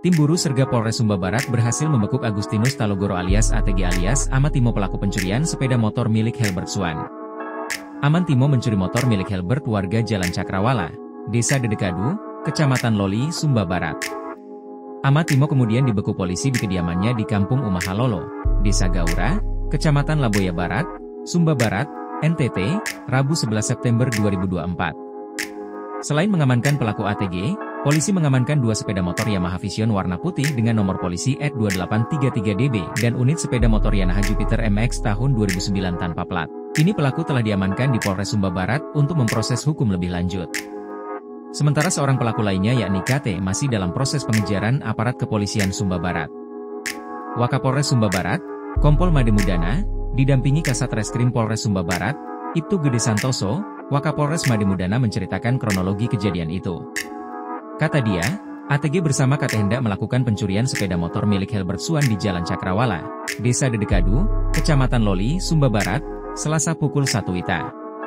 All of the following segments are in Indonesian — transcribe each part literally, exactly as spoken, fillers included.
tim Buru Serga Polres Sumba Barat berhasil membekuk Agustinus Talogoro alias A T G alias Aman Timo pelaku pencurian sepeda motor milik Helbert Swan. Aman Timo mencuri motor milik Helbert warga Jalan Cakrawala, Desa Dedekadu, Kecamatan Loli, Sumba Barat. Aman Timo kemudian dibekuk polisi di kediamannya di Kampung Umahalolo, Desa Gaura, Kecamatan Laboya Barat, Sumba Barat, N T T, Rabu sebelas September dua ribu dua puluh empat. Selain mengamankan pelaku A T G, polisi mengamankan dua sepeda motor Yamaha Vision warna putih dengan nomor polisi E D dua delapan tiga tiga D B dan unit sepeda motor Yamaha Jupiter M X tahun dua ribu sembilan tanpa plat. Kini pelaku telah diamankan di Polres Sumba Barat untuk memproses hukum lebih lanjut. Sementara seorang pelaku lainnya yakni K T masih dalam proses pengejaran aparat kepolisian Sumba Barat. Wakapolres Sumba Barat, Kompol Made Mudana, didampingi Kasat Reskrim Polres Sumba Barat, Ibtu Gede Santoso, Wakapolres Made Mudana menceritakan kronologi kejadian itu. Kata dia, A T G bersama K T hendak melakukan pencurian sepeda motor milik Helbert Swan di Jalan Cakrawala, Desa Dedekadu, Kecamatan Loli, Sumba Barat, Selasa pukul satu W I B.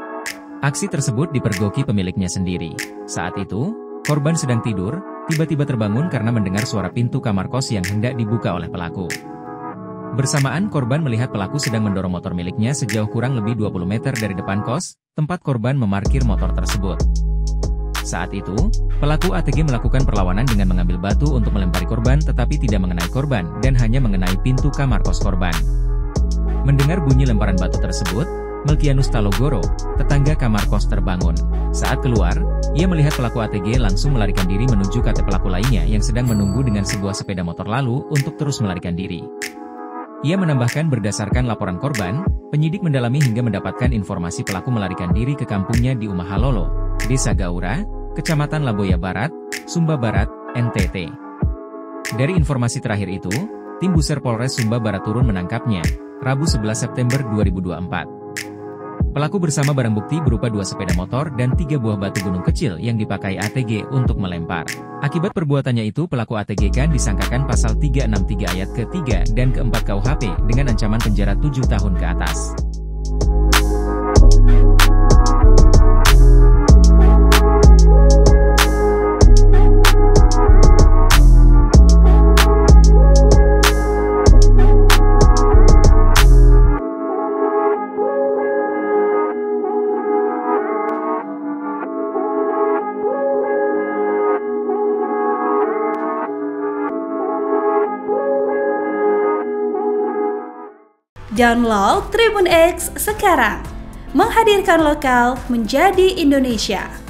Aksi tersebut dipergoki pemiliknya sendiri. Saat itu, korban sedang tidur, tiba-tiba terbangun karena mendengar suara pintu kamar kos yang hendak dibuka oleh pelaku. Bersamaan korban melihat pelaku sedang mendorong motor miliknya sejauh kurang lebih dua puluh meter dari depan kos, tempat korban memarkir motor tersebut. Saat itu, pelaku A T G melakukan perlawanan dengan mengambil batu untuk melempari korban tetapi tidak mengenai korban dan hanya mengenai pintu kamar kos korban. Mendengar bunyi lemparan batu tersebut, Melkianus Talogoro, tetangga kamar kos terbangun. Saat keluar, ia melihat pelaku A T G langsung melarikan diri menuju K T pelaku lainnya yang sedang menunggu dengan sebuah sepeda motor lalu untuk terus melarikan diri. Ia menambahkan berdasarkan laporan korban, penyidik mendalami hingga mendapatkan informasi pelaku melarikan diri ke kampungnya di Umahalolo, Desa Gaura, Kecamatan Laboya Barat, Sumba Barat, N T T. Dari informasi terakhir itu, tim Buser Polres Sumba Barat turun menangkapnya, Rabu sebelas September dua ribu dua puluh empat. Pelaku bersama barang bukti berupa dua sepeda motor dan tiga buah batu gunung kecil yang dipakai A T G untuk melempar. Akibat perbuatannya itu pelaku A T G kan disangkakan pasal tiga enam tiga ayat ketiga dan keempat K U H P dengan ancaman penjara tujuh tahun ke atas. Download Tribun X sekarang, menghadirkan lokal menjadi Indonesia.